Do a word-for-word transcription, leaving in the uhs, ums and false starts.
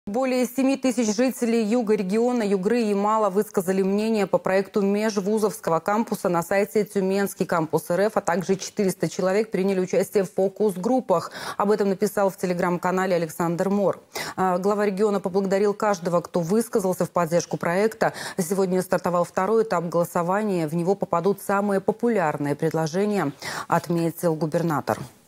Более семи тысяч жителей юга региона Югры и Ямала высказали мнение по проекту межвузовского кампуса на сайте Тюменский кампус РФ, а также четыреста человек приняли участие в фокус-группах. Об этом написал в телеграм-канале Александр Мор. Глава региона поблагодарил каждого, кто высказался в поддержку проекта. Сегодня стартовал второй этап голосования. В него попадут самые популярные предложения, отметил губернатор.